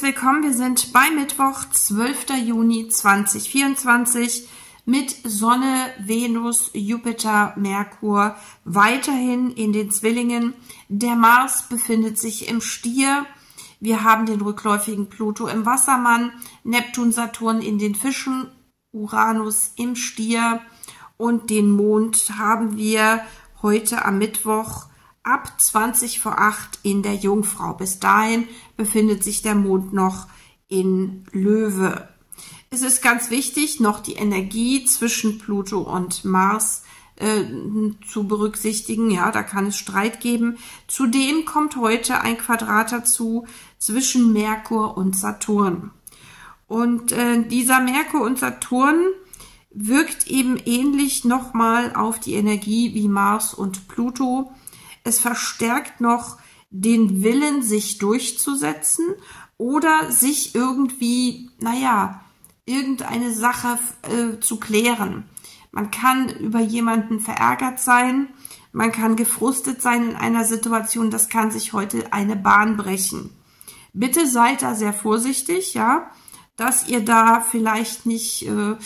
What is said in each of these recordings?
willkommen. Wir sind bei Mittwoch, 12. Juni 2024 mit Sonne, Venus, Jupiter, Merkur weiterhin in den Zwillingen. Der Mars befindet sich im Stier. Wir haben den rückläufigen Pluto im Wassermann, Neptun, Saturn in den Fischen, Uranus im Stier und den Mond haben wir heute am Mittwoch ab 20 vor 8 in der Jungfrau. Bis dahin befindet sich der Mond noch in Löwe. Es ist ganz wichtig, noch die Energie zwischen Pluto und Mars zu berücksichtigen. Ja, da kann es Streit geben. Zudem kommt heute ein Quadrat dazu zwischen Merkur und Saturn. Und dieser Merkur und Saturn wirkt eben ähnlich nochmal auf die Energie wie Mars und Pluto. Es verstärkt noch den Willen, sich durchzusetzen oder sich irgendwie, irgendeine Sache zu klären. Man kann über jemanden verärgert sein, man kann gefrustet sein in einer Situation, das kann sich heute eine Bahn brechen. Bitte seid da sehr vorsichtig, ja, dass ihr da vielleicht nicht,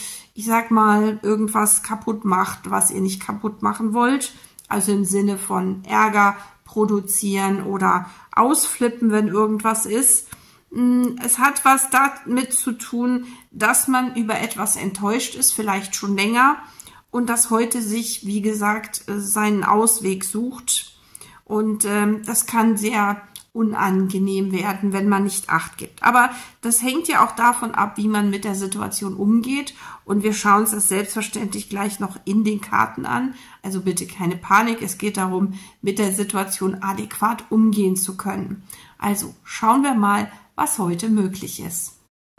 irgendwas kaputt macht, was ihr nicht kaputt machen wollt. Also im Sinne von Ärger produzieren oder ausflippen, wenn irgendwas ist. Es hat was damit zu tun, dass man über etwas enttäuscht ist, vielleicht schon länger, und dass heute sich, wie gesagt, seinen Ausweg sucht. Und das kann sehr unangenehm werden, wenn man nicht Acht gibt. Aber das hängt ja auch davon ab, wie man mit der Situation umgeht. Und wir schauen uns das selbstverständlich gleich noch in den Karten an. Also bitte keine Panik. Es geht darum, mit der Situation adäquat umgehen zu können. Also schauen wir mal, was heute möglich ist.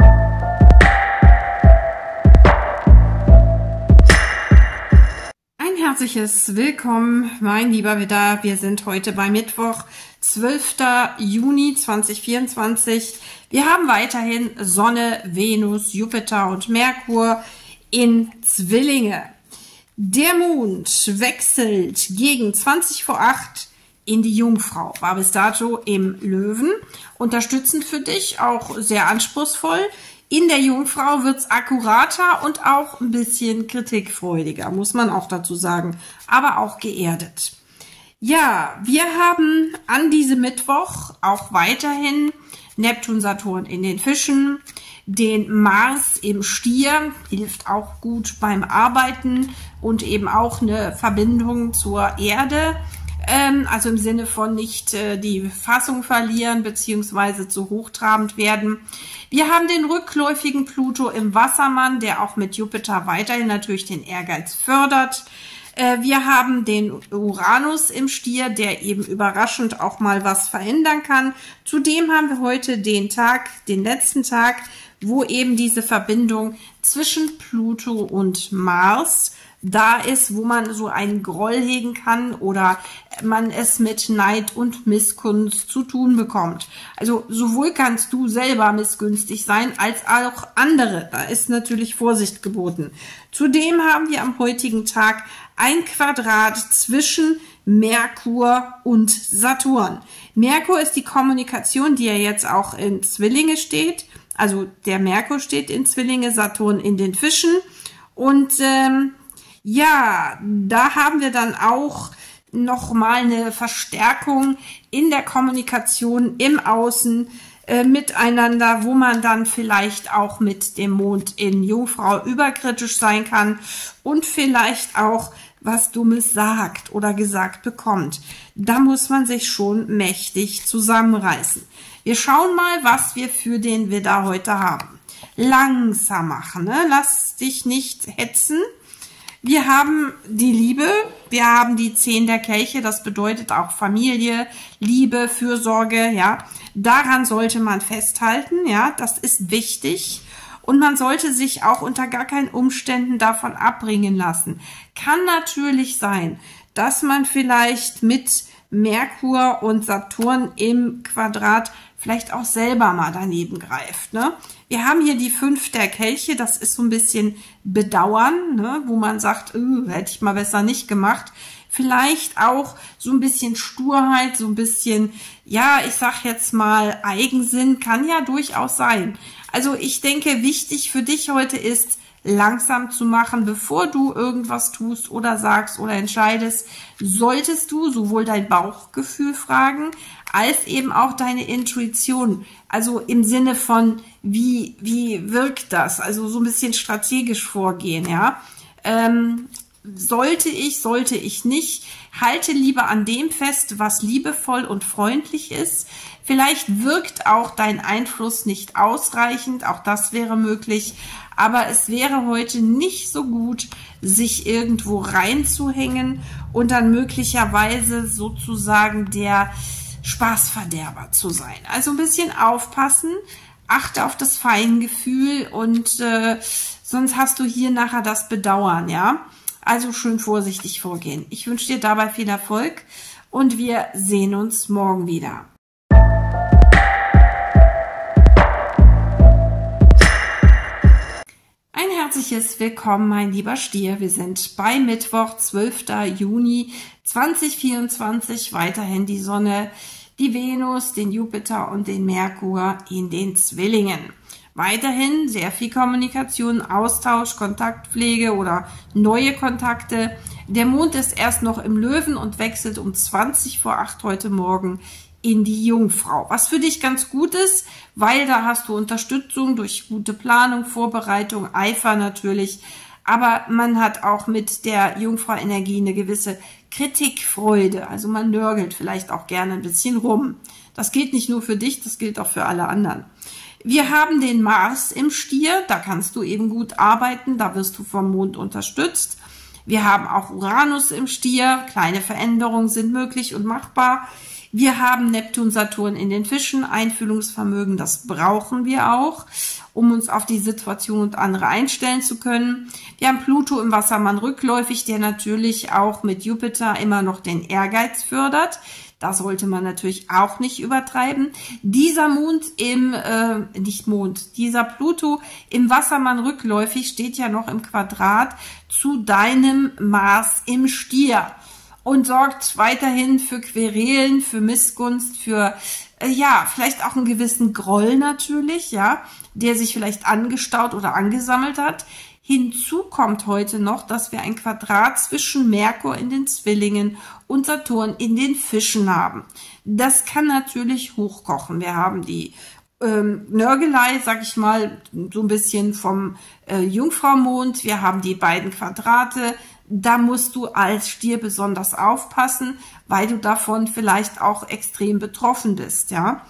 Ein herzliches Willkommen, mein lieber Widder. Wir sind heute bei Mittwoch, 12. Juni 2024. Wir haben weiterhin Sonne, Venus, Jupiter und Merkur in Zwillinge. Der Mond wechselt gegen 20 vor 8 in die Jungfrau. War bis dato im Löwen. Unterstützend für dich, auch sehr anspruchsvoll. In der Jungfrau wird's akkurater und auch ein bisschen kritikfreudiger, muss man auch dazu sagen, aber auch geerdet. Ja, wir haben an diesem Mittwoch auch weiterhin Neptun, Saturn in den Fischen, den Mars im Stier, hilft auch gut beim Arbeiten und eben auch eine Verbindung zur Erde, also im Sinne von nicht die Fassung verlieren beziehungsweise zu hochtrabend werden. Wir haben den rückläufigen Pluto im Wassermann, der auch mit Jupiter weiterhin natürlich den Ehrgeiz fördert. Wir haben den Uranus im Stier, der eben überraschend auch mal was verändern kann. Zudem haben wir heute den letzten Tag, wo eben diese Verbindung zwischen Pluto und Mars da ist, wo man so einen Groll hegen kann oder man es mit Neid und Missgunst zu tun bekommt. Also sowohl kannst du selber missgünstig sein, als auch andere. Da ist natürlich Vorsicht geboten. Zudem haben wir am heutigen Tag ein Quadrat zwischen Merkur und Saturn. Merkur ist die Kommunikation, die ja jetzt auch in Zwillinge steht. Also der Merkur steht in Zwillinge, Saturn in den Fischen. Und da haben wir dann auch nochmal eine Verstärkung in der Kommunikation im Außen miteinander, wo man dann vielleicht auch mit dem Mond in Jungfrau überkritisch sein kann und vielleicht auch was Dummes sagt oder gesagt bekommt. Da muss man sich schon mächtig zusammenreißen. Wir schauen mal, was wir für den Widder heute haben. Langsam machen, ne? Lass dich nicht hetzen. Wir haben die Liebe, wir haben die 10 der Kelche, das bedeutet auch Familie, Liebe, Fürsorge, ja. Daran sollte man festhalten, ja, das ist wichtig. Und man sollte sich auch unter gar keinen Umständen davon abbringen lassen. Kann natürlich sein, dass man vielleicht mit Merkur und Saturn im Quadrat vielleicht auch selber mal daneben greift, ne? Wir haben hier die 5 der Kelche, das ist so ein bisschen Bedauern, ne? Wo man sagt, hätte ich mal besser nicht gemacht. vielleicht auch so ein bisschen Sturheit, so ein bisschen, ja, ich sag jetzt mal Eigensinn, kann ja durchaus sein. Also ich denke, wichtig für dich heute ist, langsam zu machen, bevor du irgendwas tust oder sagst oder entscheidest, solltest du sowohl dein Bauchgefühl fragen, als eben auch deine Intuition. Also im Sinne von, wie wirkt das? Also so ein bisschen strategisch vorgehen, ja. Sollte ich nicht, halte lieber an dem fest, was liebevoll und freundlich ist. Vielleicht wirkt auch dein Einfluss nicht ausreichend, auch das wäre möglich, aber es wäre heute nicht so gut, sich irgendwo reinzuhängen und dann möglicherweise sozusagen der Spaßverderber zu sein. Also ein bisschen aufpassen, achte auf das Feingefühl und sonst hast du hier nachher das Bedauern, ja. Also schön vorsichtig vorgehen. Ich wünsche dir dabei viel Erfolg und wir sehen uns morgen wieder. Ein herzliches Willkommen, mein lieber Stier. Wir sind bei Mittwoch, 12. Juni 2024. Weiterhin die Sonne, die Venus, den Jupiter und den Merkur in den Zwillingen. Weiterhin sehr viel Kommunikation, Austausch, Kontaktpflege oder neue Kontakte. Der Mond ist erst noch im Löwen und wechselt um 7:20 heute Morgen in die Jungfrau. Was für dich ganz gut ist, weil da hast du Unterstützung durch gute Planung, Vorbereitung, Eifer natürlich. Aber man hat auch mit der Jungfrau-Energie eine gewisse Kritikfreude. Also man nörgelt vielleicht auch gerne ein bisschen rum. Das gilt nicht nur für dich, das gilt auch für alle anderen. Wir haben den Mars im Stier, da kannst du eben gut arbeiten, da wirst du vom Mond unterstützt. Wir haben auch Uranus im Stier, kleine Veränderungen sind möglich und machbar. Wir haben Neptun, Saturn in den Fischen, Einfühlungsvermögen, das brauchen wir auch, um uns auf die Situation und andere einstellen zu können. Wir haben Pluto im Wassermann rückläufig, der natürlich auch mit Jupiter immer noch den Ehrgeiz fördert. Da sollte man natürlich auch nicht übertreiben. Dieser dieser Pluto im Wassermann rückläufig steht ja noch im Quadrat zu deinem Mars im Stier und sorgt weiterhin für Querelen, für Missgunst, für vielleicht auch einen gewissen Groll natürlich, ja, der sich vielleicht angestaut oder angesammelt hat. Hinzu kommt heute noch, dass wir ein Quadrat zwischen Merkur in den Zwillingen und Saturn in den Fischen haben. Das kann natürlich hochkochen. Wir haben die Nörgelei, sag ich mal, so ein bisschen vom Jungfraumond. Wir haben die beiden Quadrate. Da musst du als Stier besonders aufpassen, weil du davon vielleicht auch extrem betroffen bist, ja.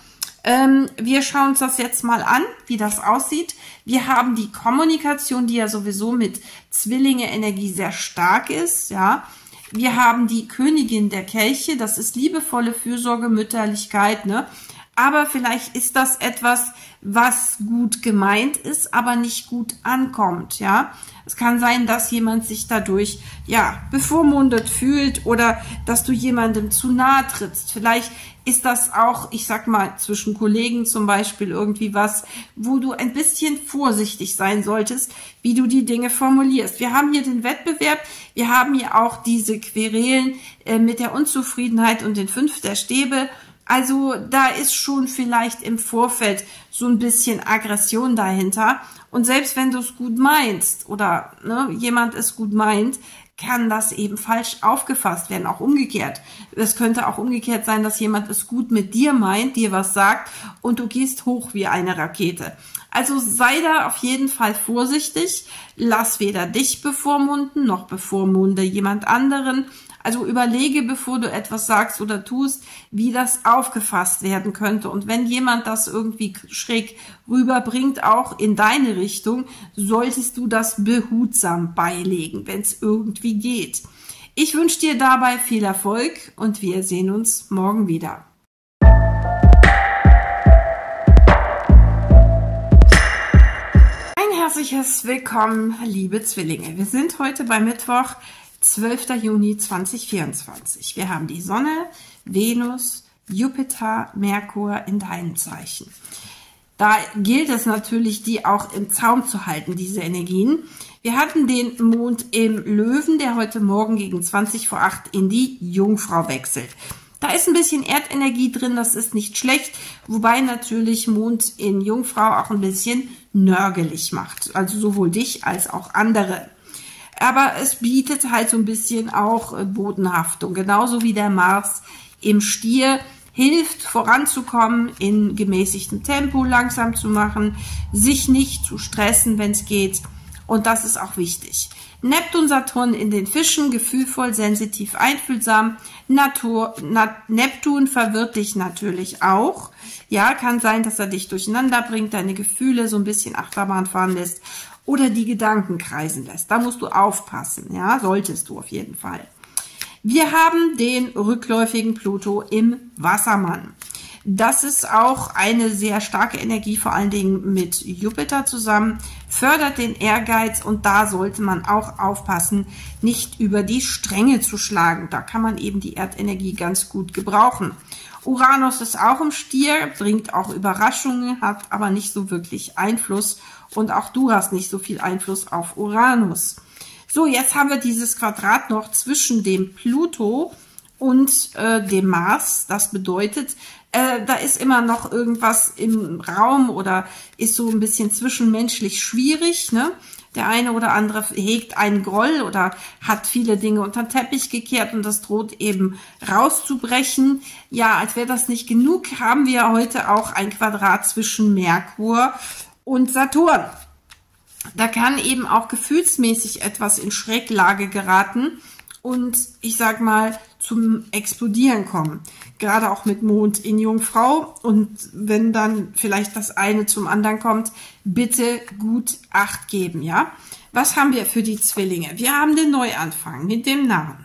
Wir schauen uns das jetzt mal an, wie das aussieht. Wir haben die Kommunikation, die ja sowieso mit Zwillinge-Energie sehr stark ist, ja. Wir haben die Königin der Kelche, das ist liebevolle Fürsorge, Mütterlichkeit, ne. Aber vielleicht ist das etwas, was gut gemeint ist, aber nicht gut ankommt, ja. Es kann sein, dass jemand sich dadurch, bevormundet fühlt oder dass du jemandem zu nahe trittst. Vielleicht ist das auch, ich sag mal, zwischen Kollegen zum Beispiel irgendwie was, wo du ein bisschen vorsichtig sein solltest, wie du die Dinge formulierst. Wir haben hier den Wettbewerb, wir haben hier auch diese Querelen mit der Unzufriedenheit und den 5 der Stäbe. Also da ist schon vielleicht im Vorfeld so ein bisschen Aggression dahinter. Und selbst wenn du es gut meinst oder jemand es gut meint, kann das eben falsch aufgefasst werden, auch umgekehrt. Es könnte auch umgekehrt sein, dass jemand es gut mit dir meint, dir was sagt und du gehst hoch wie eine Rakete. Also sei da auf jeden Fall vorsichtig, lass weder dich bevormunden, noch bevormunde jemand anderen. Also überlege, bevor du etwas sagst oder tust, wie das aufgefasst werden könnte. Und wenn jemand das irgendwie schräg rüberbringt, auch in deine Richtung, solltest du das behutsam beilegen, wenn es irgendwie geht. Ich wünsche dir dabei viel Erfolg und wir sehen uns morgen wieder. Ein herzliches Willkommen, liebe Zwillinge. Wir sind heute bei Mittwoch, 12. Juni 2024. Wir haben die Sonne, Venus, Jupiter, Merkur in deinem Zeichen. Da gilt es natürlich, die auch im Zaum zu halten, diese Energien. Wir hatten den Mond im Löwen, der heute Morgen gegen 20 vor 8 in die Jungfrau wechselt. Da ist ein bisschen Erdenergie drin, das ist nicht schlecht, wobei natürlich Mond in Jungfrau auch ein bisschen nörgelig macht, also sowohl dich als auch andere. Aber es bietet halt so ein bisschen auch Bodenhaftung, genauso wie der Mars im Stier hilft, voranzukommen, in gemäßigtem Tempo langsam zu machen, sich nicht zu stressen, wenn es geht. Und das ist auch wichtig. Neptun, Saturn in den Fischen, gefühlvoll, sensitiv, einfühlsam. Neptun verwirrt dich natürlich auch. Ja, kann sein, dass er dich durcheinander bringt, deine Gefühle so ein bisschen Achterbahn fahren lässt oder die Gedanken kreisen lässt. Da musst du aufpassen, ja, solltest du auf jeden Fall. Wir haben den rückläufigen Pluto im Wassermann. Das ist auch eine sehr starke Energie, vor allen Dingen mit Jupiter zusammen, fördert den Ehrgeiz und da sollte man auch aufpassen, nicht über die Stränge zu schlagen. Da kann man eben die Erdenergie ganz gut gebrauchen. Uranus ist auch im Stier, bringt auch Überraschungen, hat aber nicht so wirklich Einfluss und auch du hast nicht so viel Einfluss auf Uranus. So, jetzt haben wir dieses Quadrat noch zwischen dem Pluto und dem Mars. Das bedeutet, da ist immer noch irgendwas im Raum oder ist so ein bisschen zwischenmenschlich schwierig, ne? Der eine oder andere hegt einen Groll oder hat viele Dinge unter den Teppich gekehrt und das droht eben rauszubrechen. Ja, als wäre das nicht genug, haben wir heute auch ein Quadrat zwischen Merkur und Saturn. Da kann eben auch gefühlsmäßig etwas in Schräglage geraten und ich sag mal zum Explodieren kommen. Gerade auch mit Mond in Jungfrau und wenn dann vielleicht das eine zum anderen kommt, bitte gut Acht geben, ja? Was haben wir für die Zwillinge? Wir haben den Neuanfang mit dem Narren.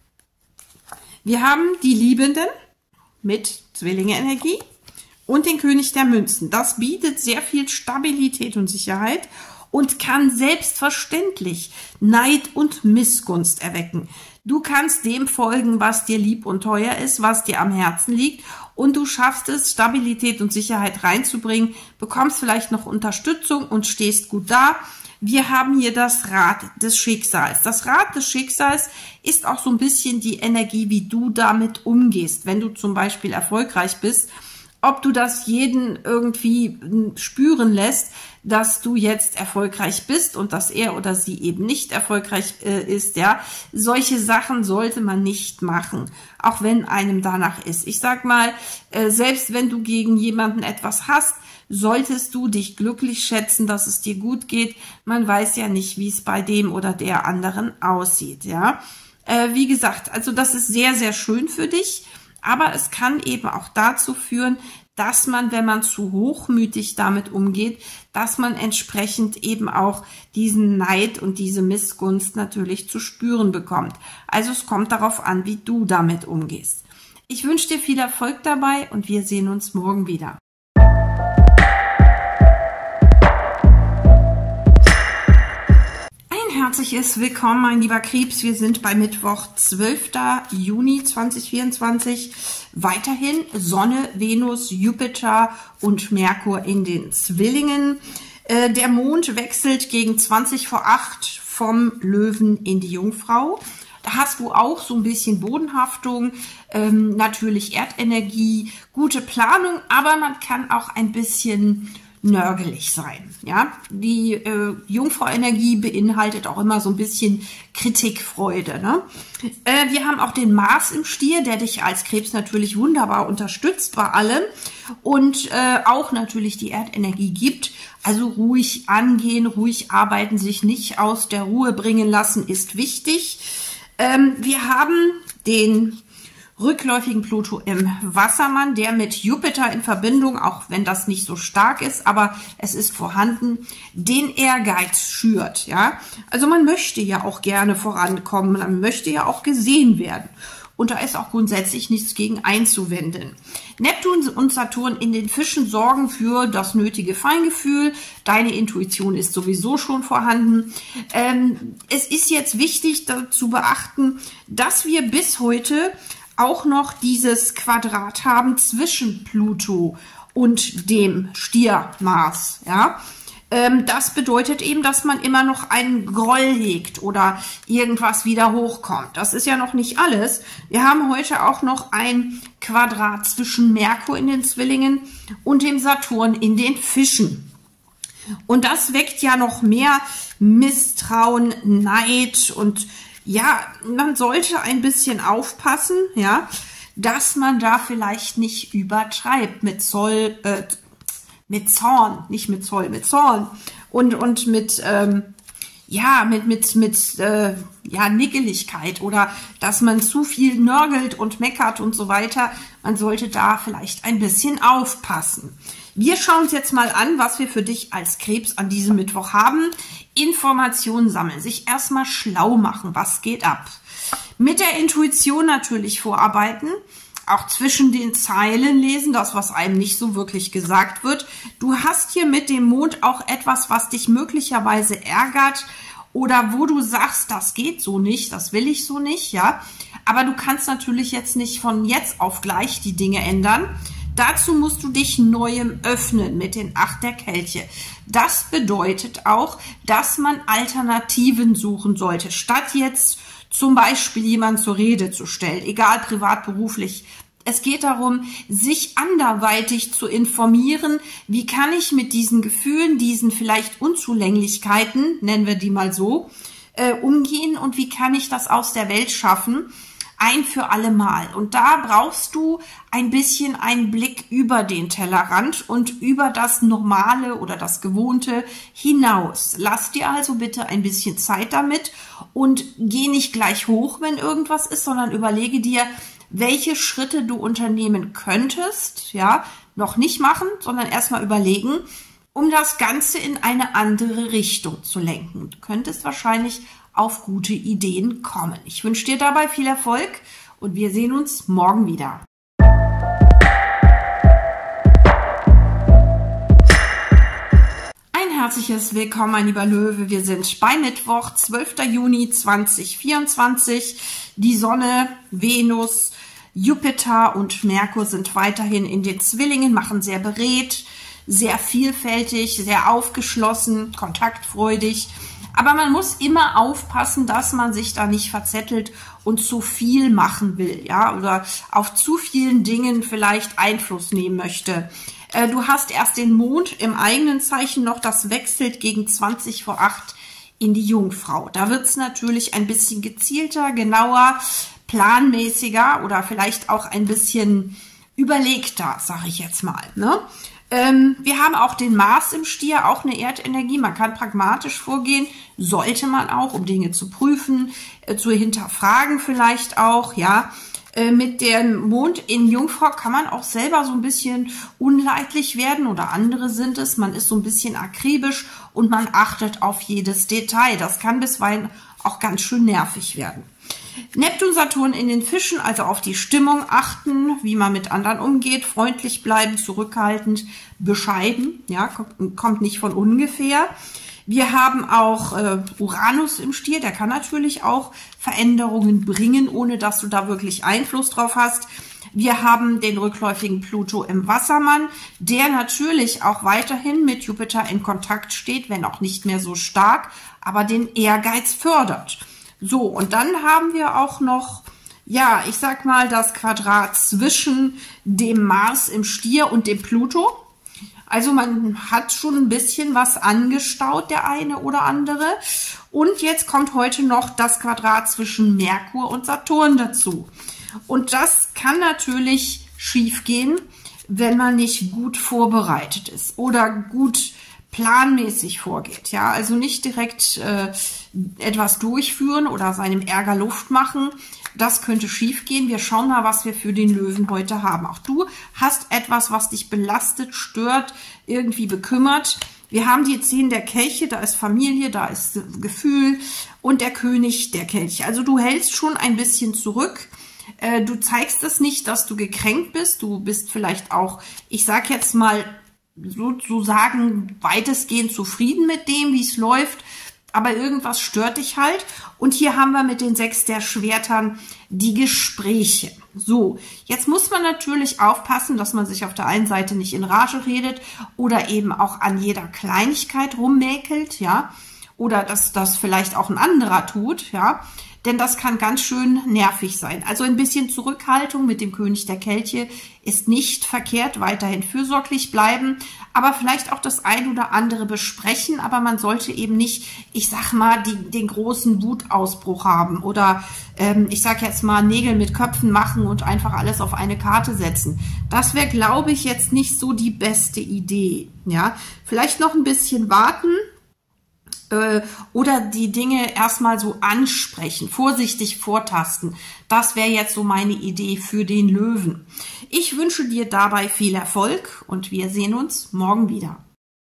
Wir haben die Liebenden mit Zwillinge-Energie und den König der Münzen. Das bietet sehr viel Stabilität und Sicherheit und kann selbstverständlich Neid und Missgunst erwecken. Du kannst dem folgen, was dir lieb und teuer ist, was dir am Herzen liegt und du schaffst es, Stabilität und Sicherheit reinzubringen, bekommst vielleicht noch Unterstützung und stehst gut da. Wir haben hier das Rad des Schicksals. Das Rad des Schicksals ist auch so ein bisschen die Energie, wie du damit umgehst, wenn du zum Beispiel erfolgreich bist. Ob du das jeden irgendwie spüren lässt, dass du jetzt erfolgreich bist und dass er oder sie eben nicht erfolgreich ist, ja. Solche Sachen sollte man nicht machen, auch wenn einem danach ist. Ich sag mal, selbst wenn du gegen jemanden etwas hast, solltest du dich glücklich schätzen, dass es dir gut geht. Man weiß ja nicht, wie es bei dem oder der anderen aussieht, ja. Wie gesagt, also das ist sehr, sehr schön für dich. Aber es kann eben auch dazu führen, dass man, wenn man zu hochmütig damit umgeht, dass man entsprechend eben auch diesen Neid und diese Missgunst natürlich zu spüren bekommt. Also es kommt darauf an, wie du damit umgehst. Ich wünsche dir viel Erfolg dabei und wir sehen uns morgen wieder. Herzliches Willkommen, mein lieber Krebs. Wir sind bei Mittwoch, 12. Juni 2024. Weiterhin Sonne, Venus, Jupiter und Merkur in den Zwillingen. Der Mond wechselt gegen 20 vor 8 vom Löwen in die Jungfrau. Da hast du auch so ein bisschen Bodenhaftung, natürlich Erdenergie, gute Planung, aber man kann auch ein bisschen nörgelig sein, ja. Die Jungfrau-Energie beinhaltet auch immer so ein bisschen Kritikfreude, ne? Wir haben auch den Mars im Stier, der dich als Krebs natürlich wunderbar unterstützt bei allem und auch natürlich die Erdenergie gibt. Also ruhig angehen, ruhig arbeiten, sich nicht aus der Ruhe bringen lassen, ist wichtig. Wir haben den rückläufigen Pluto im Wassermann, der mit Jupiter in Verbindung, auch wenn das nicht so stark ist, aber es ist vorhanden, den Ehrgeiz schürt, ja. Also man möchte ja auch gerne vorankommen, man möchte ja auch gesehen werden. Und da ist auch grundsätzlich nichts gegen einzuwenden. Neptun und Saturn in den Fischen sorgen für das nötige Feingefühl. Deine Intuition ist sowieso schon vorhanden. Es ist jetzt wichtig zu beachten, dass wir bis heute auch noch dieses Quadrat haben zwischen Pluto und dem Stier Mars, ja. Das bedeutet eben, dass man immer noch einen Groll hegt oder irgendwas wieder hochkommt. Das ist ja noch nicht alles. Wir haben heute auch noch ein Quadrat zwischen Merkur in den Zwillingen und dem Saturn in den Fischen. Und das weckt ja noch mehr Misstrauen, Neid und ja, man sollte ein bisschen aufpassen, ja, dass man da vielleicht nicht übertreibt mit Zorn, nicht mit Zoll, mit Zorn und mit Nickeligkeit oder dass man zu viel nörgelt und meckert und so weiter. Man sollte da vielleicht ein bisschen aufpassen. Wir schauen uns jetzt mal an, was wir für dich als Krebs an diesem Mittwoch haben. Informationen sammeln, sich erstmal schlau machen, was geht ab. Mit der Intuition natürlich vorarbeiten, auch zwischen den Zeilen lesen, das, was einem nicht so wirklich gesagt wird. Du hast hier mit dem Mond auch etwas, was dich möglicherweise ärgert oder wo du sagst, das geht so nicht, das will ich so nicht, ja. Aber du kannst natürlich jetzt nicht von jetzt auf gleich die Dinge ändern. Dazu musst du dich Neuem öffnen mit den 8 der Kelche. Das bedeutet auch, dass man Alternativen suchen sollte, statt jetzt zum Beispiel jemanden zur Rede zu stellen, egal privat, beruflich. Es geht darum, sich anderweitig zu informieren, wie kann ich mit diesen Gefühlen, diesen vielleicht Unzulänglichkeiten, nennen wir die mal so, umgehen und wie kann ich das aus der Welt schaffen, ein für alle Mal. Und da brauchst du ein bisschen einen Blick über den Tellerrand und über das Normale oder das Gewohnte hinaus. Lass dir also bitte ein bisschen Zeit damit und geh nicht gleich hoch, wenn irgendwas ist, sondern überlege dir, welche Schritte du unternehmen könntest, ja, noch nicht machen, sondern erstmal überlegen, um das Ganze in eine andere Richtung zu lenken. Du könntest wahrscheinlich auf gute Ideen kommen. Ich wünsche dir dabei viel Erfolg und wir sehen uns morgen wieder. Ein herzliches Willkommen, mein lieber Löwe. Wir sind bei Mittwoch, 12. Juni 2024. Die Sonne, Venus, Jupiter und Merkur sind weiterhin in den Zwillingen, machen sehr beredt, sehr vielfältig, sehr aufgeschlossen, kontaktfreudig. Aber man muss immer aufpassen, dass man sich da nicht verzettelt und zu viel machen will, ja, oder auf zu vielen Dingen vielleicht Einfluss nehmen möchte. Du hast erst den Mond im eigenen Zeichen noch, das wechselt gegen 20 vor 8 in die Jungfrau. Da wird es natürlich ein bisschen gezielter, genauer, planmäßiger oder vielleicht auch ein bisschen überlegter, sage ich jetzt mal, ne? Wir haben auch den Mars im Stier, auch eine Erdenergie. Man kann pragmatisch vorgehen, sollte man auch, um Dinge zu prüfen, zu hinterfragen vielleicht auch, ja. Mit dem Mond in Jungfrau kann man auch selber so ein bisschen unleidlich werden oder andere sind es. Man ist so ein bisschen akribisch und man achtet auf jedes Detail. Das kann bisweilen auch ganz schön nervig werden. Neptun, Saturn in den Fischen, also auf die Stimmung achten, wie man mit anderen umgeht, freundlich bleiben, zurückhaltend, bescheiden, ja, kommt nicht von ungefähr. Wir haben auch Uranus im Stier, der kann natürlich auch Veränderungen bringen, ohne dass du da wirklich Einfluss drauf hast. Wir haben den rückläufigen Pluto im Wassermann, der natürlich auch weiterhin mit Jupiter in Kontakt steht, wenn auch nicht mehr so stark, aber den Ehrgeiz fördert. So, und dann haben wir auch noch, ja, ich sag mal, das Quadrat zwischen dem Mars im Stier und dem Pluto. Also man hat schon ein bisschen was angestaut, der eine oder andere. Und jetzt kommt heute noch das Quadrat zwischen Merkur und Saturn dazu. Und das kann natürlich schiefgehen, wenn man nicht gut vorbereitet ist oder gut planmäßig vorgeht. Ja, also nicht direkt etwas durchführen oder seinem Ärger Luft machen. Das könnte schief gehen. Wir schauen mal, was wir für den Löwen heute haben. Auch du hast etwas, was dich belastet, stört, irgendwie bekümmert. Wir haben die 10 der Kelche, da ist Familie, da ist Gefühl und der König der Kelche. Also du hältst schon ein bisschen zurück. Du zeigst es nicht, dass du gekränkt bist. Du bist vielleicht auch, ich sag jetzt mal, sozusagen weitestgehend zufrieden mit dem, wie es läuft. aber irgendwas stört dich halt. Und hier haben wir mit den 6 der Schwertern die Gespräche. So, jetzt muss man natürlich aufpassen, dass man sich auf der einen Seite nicht in Rage redet oder eben auch an jeder Kleinigkeit rummäkelt, ja, oder dass das vielleicht auch ein anderer tut, ja, denn das kann ganz schön nervig sein. Also ein bisschen Zurückhaltung mit dem König der Kelche ist nicht verkehrt, weiterhin fürsorglich bleiben, aber vielleicht auch das ein oder andere besprechen, aber man sollte eben nicht, ich sag mal, den großen Wutausbruch haben oder ich sag jetzt mal Nägel mit Köpfen machen und einfach alles auf eine Karte setzen. Das wäre, glaube ich, jetzt nicht so die beste Idee. Ja, vielleicht noch ein bisschen warten. Oder die Dinge erstmal so ansprechen, vorsichtig vortasten. Das wäre jetzt so meine Idee für den Löwen. Ich wünsche dir dabei viel Erfolg und wir sehen uns morgen wieder.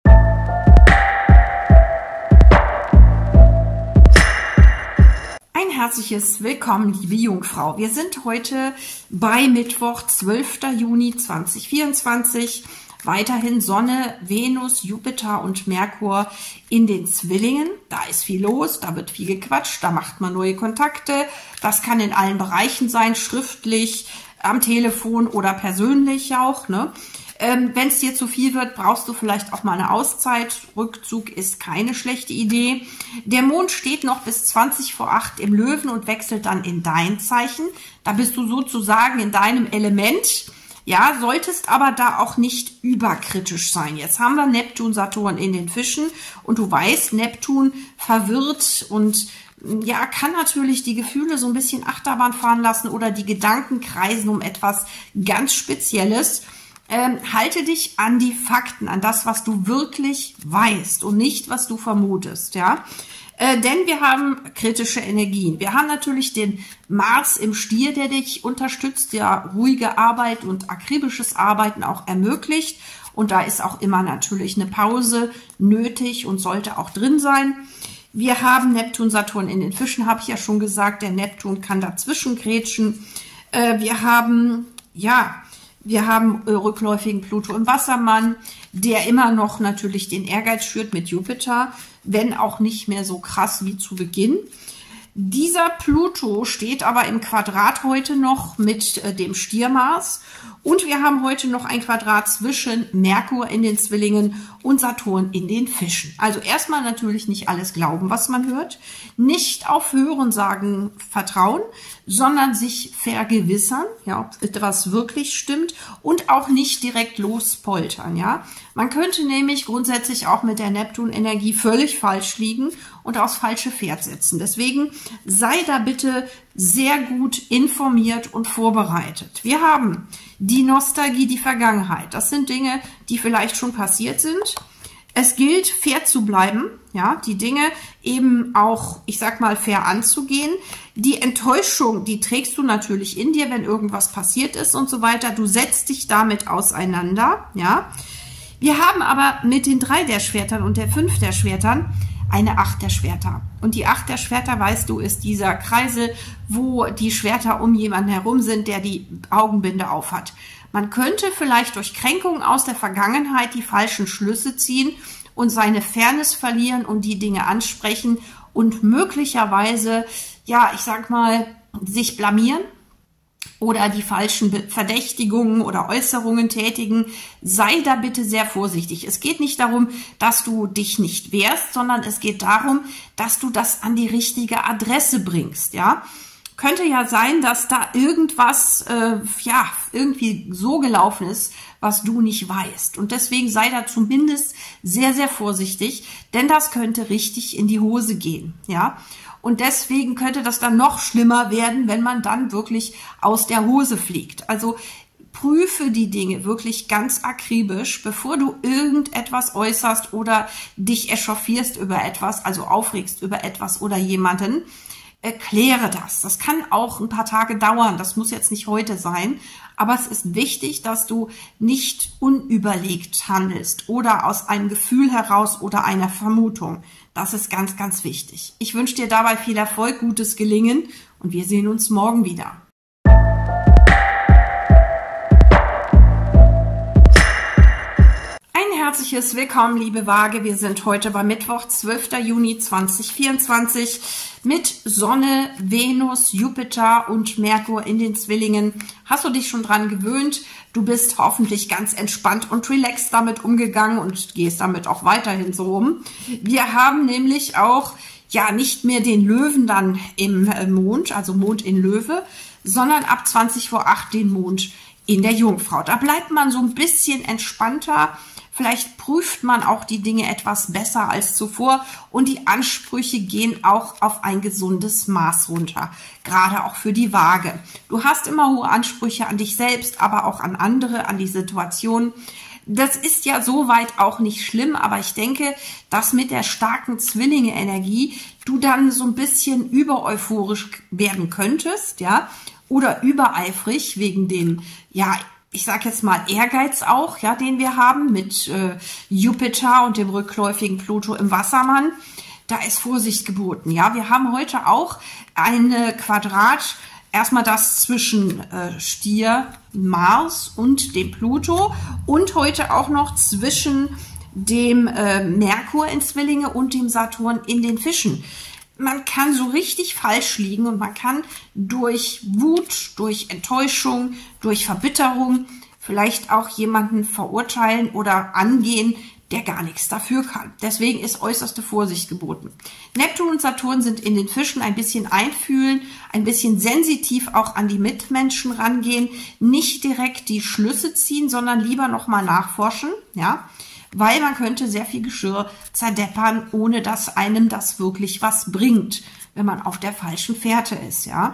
Ein herzliches Willkommen, liebe Jungfrau. Wir sind heute bei Mittwoch, 12. Juni 2024. Weiterhin Sonne, Venus, Jupiter und Merkur in den Zwillingen. Da ist viel los, da wird viel gequatscht, da macht man neue Kontakte. Das kann in allen Bereichen sein, schriftlich, am Telefon oder persönlich auch, ne? Wenn es dir zu viel wird, brauchst du vielleicht auch mal eine Auszeit. Rückzug ist keine schlechte Idee. Der Mond steht noch bis 20 vor 8 im Löwen und wechselt dann in dein Zeichen. Da bist du sozusagen in deinem Element. Ja, solltest aber da auch nicht überkritisch sein. Jetzt haben wir Neptun, Saturn in den Fischen und du weißt, Neptun verwirrt und ja, kann natürlich die Gefühle so ein bisschen Achterbahn fahren lassen oder die Gedanken kreisen um etwas ganz Spezielles. Halte dich an die Fakten, an das, was du wirklich weißt und nicht, was du vermutest, ja. Denn wir haben kritische Energien. Wir haben natürlich den Mars im Stier, der dich unterstützt, der ruhige Arbeit und akribisches Arbeiten auch ermöglicht. Und da ist auch immer natürlich eine Pause nötig und sollte auch drin sein. Wir haben Neptun, Saturn in den Fischen, habe ich ja schon gesagt. Der Neptun kann dazwischen grätschen. Wir haben rückläufigen Pluto im Wassermann, der immer noch natürlich den Ehrgeiz schürt mit Jupiter, wenn auch nicht mehr so krass wie zu Beginn. Dieser Pluto steht aber im Quadrat heute noch mit dem Stiermars und wir haben heute noch ein Quadrat zwischen Merkur in den Zwillingen und Saturn in den Fischen. Also erstmal natürlich nicht alles glauben, was man hört, nicht auf Hörensagen vertrauen, sondern sich vergewissern, ja, ob etwas wirklich stimmt und auch nicht direkt lospoltern, ja. Man könnte nämlich grundsätzlich auch mit der Neptun-Energie völlig falsch liegen und aufs falsche Pferd setzen. Deswegen sei da bitte sehr gut informiert und vorbereitet. Wir haben die Nostalgie, die Vergangenheit. Das sind Dinge, die vielleicht schon passiert sind. Es gilt, fair zu bleiben, ja, die Dinge eben auch, ich sag mal, fair anzugehen. Die Enttäuschung, die trägst du natürlich in dir, wenn irgendwas passiert ist und so weiter. Du setzt dich damit auseinander, ja. Wir haben aber mit den 3 der Schwertern und der 5 der Schwertern eine 8 der Schwerter. Und die 8 der Schwerter, weißt du, ist dieser Kreisel, wo die Schwerter um jemanden herum sind, der die Augenbinde aufhat. Man könnte vielleicht durch Kränkungen aus der Vergangenheit die falschen Schlüsse ziehen und seine Fairness verlieren und die Dinge ansprechen und möglicherweise, ja, ich sag mal, sich blamieren oder die falschen Verdächtigungen oder Äußerungen tätigen. Sei da bitte sehr vorsichtig. Es geht nicht darum, dass du dich nicht wehrst, sondern es geht darum, dass du das an die richtige Adresse bringst, ja. Könnte ja sein, dass da irgendwas, irgendwie so gelaufen ist, was du nicht weißt. Und deswegen sei da zumindest sehr, sehr vorsichtig, denn das könnte richtig in die Hose gehen, ja. Und deswegen könnte das dann noch schlimmer werden, wenn man dann wirklich aus der Hose fliegt. Also prüfe die Dinge wirklich ganz akribisch, bevor du irgendetwas äußerst oder dich echauffierst über etwas, also aufregst über etwas oder jemanden. Erkläre das. Das kann auch ein paar Tage dauern. Das muss jetzt nicht heute sein. Aber es ist wichtig, dass du nicht unüberlegt handelst oder aus einem Gefühl heraus oder einer Vermutung. Das ist ganz, ganz wichtig. Ich wünsche dir dabei viel Erfolg, gutes Gelingen und wir sehen uns morgen wieder. herzliches Willkommen, liebe Waage. Wir sind heute bei Mittwoch, 12. Juni 2024 mit Sonne, Venus, Jupiter und Merkur in den Zwillingen. Hast du dich schon dran gewöhnt? Du bist hoffentlich ganz entspannt und relaxed damit umgegangen und gehst damit auch weiterhin so um. Wir haben nämlich auch ja nicht mehr den Löwen dann im Mond, also Mond in Löwe, sondern ab 20 vor 8 den Mond in der Jungfrau. Da bleibt man so ein bisschen entspannter. Vielleicht prüft man auch die Dinge etwas besser als zuvor und die Ansprüche gehen auch auf ein gesundes Maß runter, gerade auch für die Waage. Du hast immer hohe Ansprüche an dich selbst, aber auch an andere, an die Situation. Das ist ja soweit auch nicht schlimm, aber ich denke, dass mit der starken Zwillinge-Energie du dann so ein bisschen übereuphorisch werden könntest, ja, oder übereifrig wegen dem, ja, ich sage jetzt mal Ehrgeiz auch, ja, den wir haben mit Jupiter und dem rückläufigen Pluto im Wassermann. Da ist Vorsicht geboten, ja. Wir haben heute auch ein Quadrat, erstmal das zwischen Stier, Mars und dem Pluto und heute auch noch zwischen dem Merkur in Zwillinge und dem Saturn in den Fischen. Man kann so richtig falsch liegen und man kann durch Wut, durch Enttäuschung, durch Verbitterung vielleicht auch jemanden verurteilen oder angehen, der gar nichts dafür kann. Deswegen ist äußerste Vorsicht geboten. Neptun und Saturn sind in den Fischen ein bisschen einfühlen, ein bisschen sensitiv auch an die Mitmenschen rangehen, nicht direkt die Schlüsse ziehen, sondern lieber nochmal nachforschen, ja. Weil man könnte sehr viel Geschirr zerdeppern, ohne dass einem das wirklich was bringt, wenn man auf der falschen Fährte ist, ja.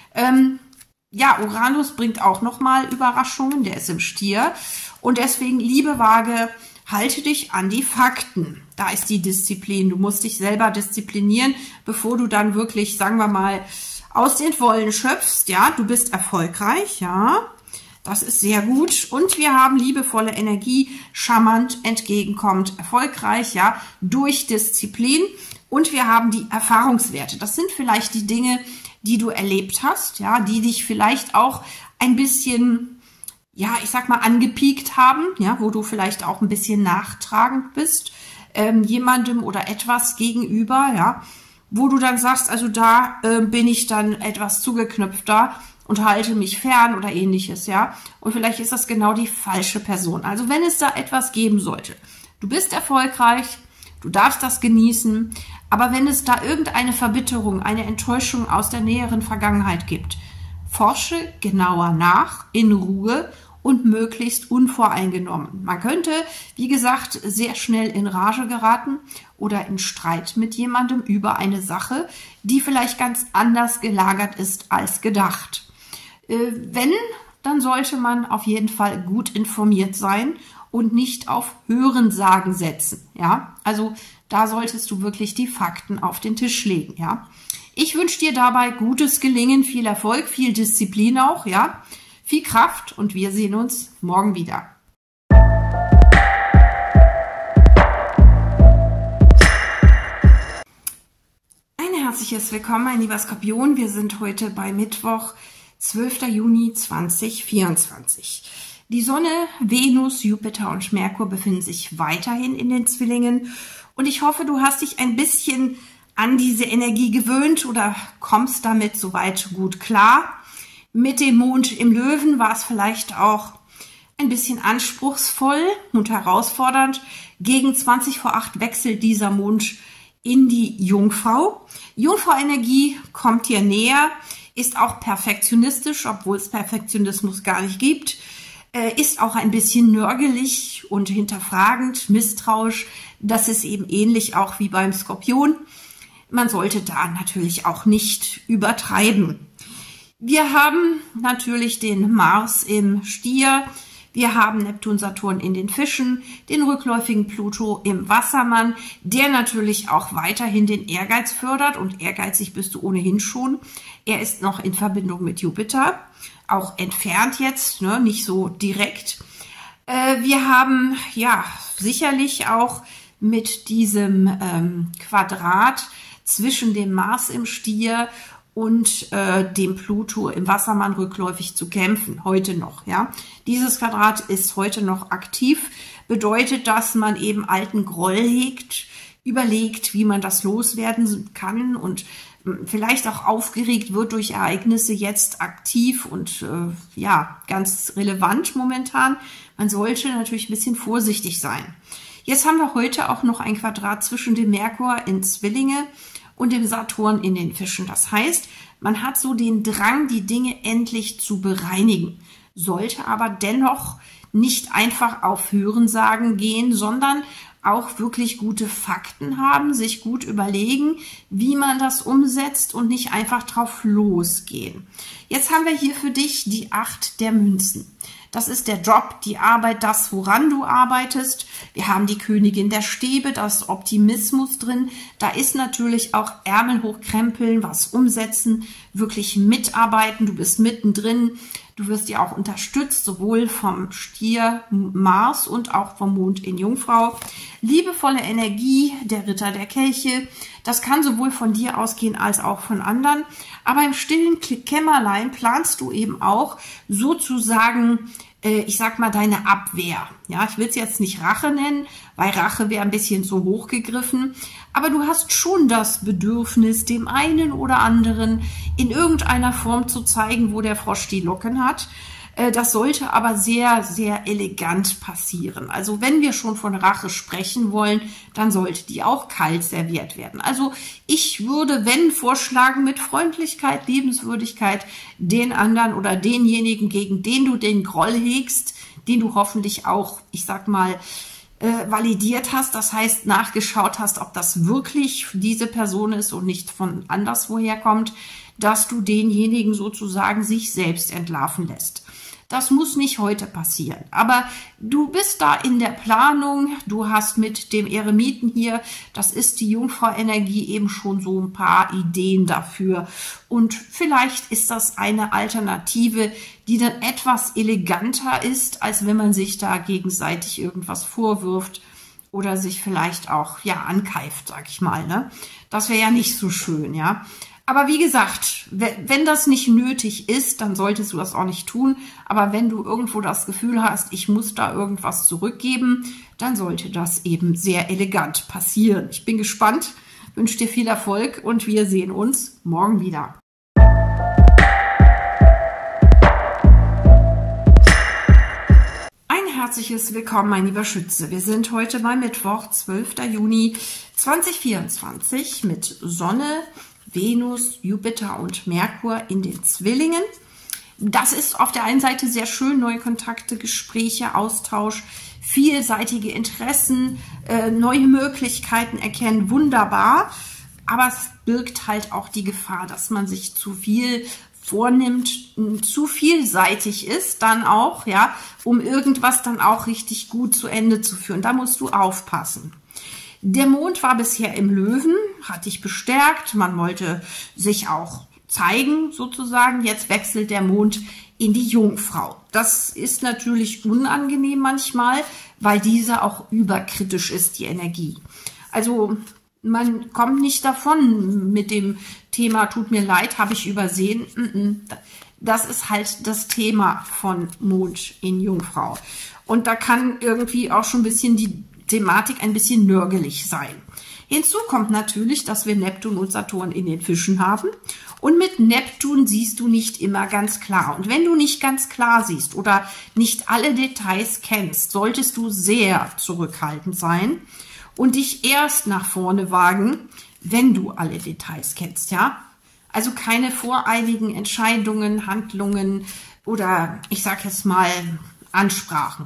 Ja, Uranus bringt auch nochmal Überraschungen, der ist im Stier. Und deswegen, liebe Waage, halte dich an die Fakten. Da ist die Disziplin. Du musst dich selber disziplinieren, bevor du dann wirklich, sagen wir mal, aus den Vollen schöpfst, ja. Du bist erfolgreich, ja. Das ist sehr gut. Und wir haben liebevolle Energie, charmant, entgegenkommend, erfolgreich, ja, durch Disziplin. Und wir haben die Erfahrungswerte. Das sind vielleicht die Dinge, die du erlebt hast, ja, die dich vielleicht auch ein bisschen, ja, ich sag mal, angepiekt haben, ja, wo du vielleicht auch ein bisschen nachtragend bist, jemandem oder etwas gegenüber, ja, wo du dann sagst, also da bin ich dann etwas zugeknüpfter und halte mich fern oder ähnliches, ja. Und vielleicht ist das genau die falsche Person. Also wenn es da etwas geben sollte, du bist erfolgreich, du darfst das genießen, aber wenn es da irgendeine Verbitterung, eine Enttäuschung aus der näheren Vergangenheit gibt, forsche genauer nach, in Ruhe und möglichst unvoreingenommen. Man könnte, wie gesagt, sehr schnell in Rage geraten oder in Streit mit jemandem über eine Sache, die vielleicht ganz anders gelagert ist als gedacht. Wenn, dann sollte man auf jeden Fall gut informiert sein und nicht auf Hörensagen setzen, ja. Also da solltest du wirklich die Fakten auf den Tisch legen, ja. Ich wünsche dir dabei gutes Gelingen, viel Erfolg, viel Disziplin auch, ja. Viel Kraft und wir sehen uns morgen wieder. Ein herzliches Willkommen, mein lieber Skorpion. Wir sind heute bei Mittwoch, 12. Juni 2024. Die Sonne, Venus, Jupiter und Merkur befinden sich weiterhin in den Zwillingen. Und ich hoffe, du hast dich ein bisschen an diese Energie gewöhnt oder kommst damit soweit gut klar. Mit dem Mond im Löwen war es vielleicht auch ein bisschen anspruchsvoll und herausfordernd. Gegen 20 vor 8 wechselt dieser Mond in die Jungfrau. Jungfrau-Energie kommt dir näher, ist auch perfektionistisch, obwohl es Perfektionismus gar nicht gibt, ist auch ein bisschen nörgelig und hinterfragend, misstrauisch. Das ist eben ähnlich auch wie beim Skorpion. Man sollte da natürlich auch nicht übertreiben. Wir haben natürlich den Mars im Stier, wir haben Neptun, Saturn in den Fischen, den rückläufigen Pluto im Wassermann, der natürlich auch weiterhin den Ehrgeiz fördert und ehrgeizig bist du ohnehin schon. Er ist noch in Verbindung mit Jupiter, auch entfernt jetzt, ne, nicht so direkt. Wir haben ja sicherlich auch mit diesem Quadrat zwischen dem Mars im Stier und dem Pluto im Wassermann rückläufig zu kämpfen, heute noch. Ja, dieses Quadrat ist heute noch aktiv, bedeutet, dass man eben alten Groll hegt, überlegt, wie man das loswerden kann und vielleicht auch aufgeregt wird durch Ereignisse, jetzt aktiv und ja, ganz relevant momentan. Man sollte natürlich ein bisschen vorsichtig sein. Jetzt haben wir heute auch noch ein Quadrat zwischen dem Merkur in Zwillinge und dem Saturn in den Fischen. Das heißt, man hat so den Drang, die Dinge endlich zu bereinigen, sollte aber dennoch nicht einfach auf Hörensagen gehen, sondern auch wirklich gute Fakten haben, sich gut überlegen, wie man das umsetzt und nicht einfach drauf losgehen. Jetzt haben wir hier für dich die 8 der Münzen. Das ist der Job, die Arbeit, das, woran du arbeitest. Wir haben die Königin der Stäbe, da ist Optimismus drin. Da ist natürlich auch Ärmel hochkrempeln, was umsetzen, wirklich mitarbeiten. Du bist mittendrin. Du wirst ja auch unterstützt, sowohl vom Stier Mars und auch vom Mond in Jungfrau. Liebevolle Energie, der Ritter der Kelche. Das kann sowohl von dir ausgehen als auch von anderen. Aber im stillen Kämmerlein planst du eben auch sozusagen, ich sag mal, deine Abwehr. Ja, ich will es jetzt nicht Rache nennen, weil Rache wäre ein bisschen so hochgegriffen. Aber du hast schon das Bedürfnis, dem einen oder anderen in irgendeiner Form zu zeigen, wo der Frosch die Locken hat. Das sollte aber sehr, sehr elegant passieren. Also wenn wir schon von Rache sprechen wollen, dann sollte die auch kalt serviert werden. Also ich würde, wenn, vorschlagen, mit Freundlichkeit, Liebenswürdigkeit den anderen oder denjenigen, gegen den du den Groll hegst, den du hoffentlich auch, ich sag mal, validiert hast, das heißt nachgeschaut hast, ob das wirklich diese Person ist und nicht von anderswoher kommt, dass du denjenigen sozusagen sich selbst entlarven lässt. Das muss nicht heute passieren, aber du bist da in der Planung, du hast mit dem Eremiten hier, das ist die Jungfrau-Energie, eben schon so ein paar Ideen dafür und vielleicht ist das eine Alternative, die dann etwas eleganter ist, als wenn man sich da gegenseitig irgendwas vorwirft oder sich vielleicht auch, ja, ankeift, sag ich mal, ne? Das wäre ja nicht so schön, ja. Aber wie gesagt, wenn das nicht nötig ist, dann solltest du das auch nicht tun. Aber wenn du irgendwo das Gefühl hast, ich muss da irgendwas zurückgeben, dann sollte das eben sehr elegant passieren. Ich bin gespannt, wünsche dir viel Erfolg und wir sehen uns morgen wieder. Ein herzliches Willkommen, mein lieber Schütze. Wir sind heute bei Mittwoch, 12. Juni 2024 mit Sonne, Venus, Jupiter und Merkur in den Zwillingen. Das ist auf der einen Seite sehr schön, neue Kontakte, Gespräche, Austausch, vielseitige Interessen, neue Möglichkeiten erkennen, wunderbar. Aber es birgt halt auch die Gefahr, dass man sich zu viel vornimmt, zu vielseitig ist dann auch, ja, um irgendwas dann auch richtig gut zu Ende zu führen. Da musst du aufpassen. Der Mond war bisher im Löwen, hat dich bestärkt, man wollte sich auch zeigen sozusagen. Jetzt wechselt der Mond in die Jungfrau. Das ist natürlich unangenehm manchmal, weil diese auch überkritisch ist, die Energie. Also man kommt nicht davon mit dem Thema, tut mir leid, habe ich übersehen. Das ist halt das Thema von Mond in Jungfrau. Und da kann irgendwie auch schon ein bisschen die Thematik ein bisschen nörgelig sein. Hinzu kommt natürlich, dass wir Neptun und Saturn in den Fischen haben. Und mit Neptun siehst du nicht immer ganz klar. Und wenn du nicht ganz klar siehst oder nicht alle Details kennst, solltest du sehr zurückhaltend sein und dich erst nach vorne wagen, wenn du alle Details kennst, ja? Also keine voreiligen Entscheidungen, Handlungen oder ich sage jetzt mal Ansprachen.